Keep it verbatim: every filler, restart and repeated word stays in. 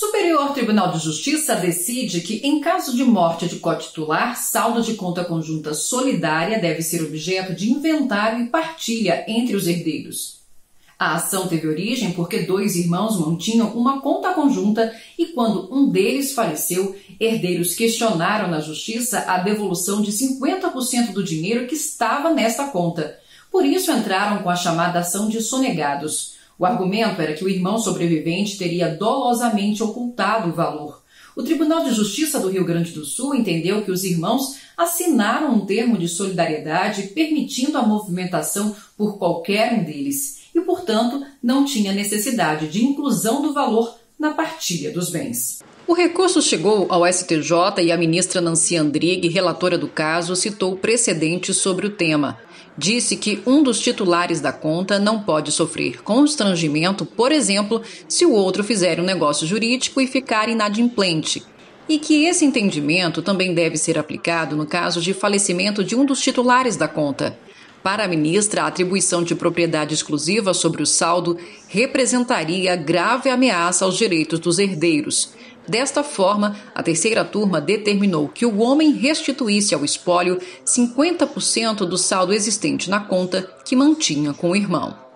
Superior Tribunal de Justiça decide que, em caso de morte de cotitular, saldo de conta conjunta solidária deve ser objeto de inventário e partilha entre os herdeiros. A ação teve origem porque dois irmãos mantinham uma conta conjunta e, quando um deles faleceu, herdeiros questionaram na Justiça a devolução de cinquenta por cento do dinheiro que estava nesta conta. Por isso entraram com a chamada ação de sonegados. O argumento era que o irmão sobrevivente teria dolosamente ocultado o valor. O Tribunal de Justiça do Rio Grande do Sul entendeu que os irmãos assinaram um termo de solidariedade permitindo a movimentação por qualquer um deles e, portanto, não tinha necessidade de inclusão do valor na partilha dos bens. O recurso chegou ao S T J e a ministra Nancy Andrighi, relatora do caso, citou precedentes sobre o tema. Disse que um dos titulares da conta não pode sofrer constrangimento, por exemplo, se o outro fizer um negócio jurídico e ficar inadimplente, e que esse entendimento também deve ser aplicado no caso de falecimento de um dos titulares da conta. Para a ministra, a atribuição de propriedade exclusiva sobre o saldo representaria grave ameaça aos direitos dos herdeiros. Desta forma, a terceira turma determinou que o homem restituísse ao espólio cinquenta por cento do saldo existente na conta que mantinha com o irmão.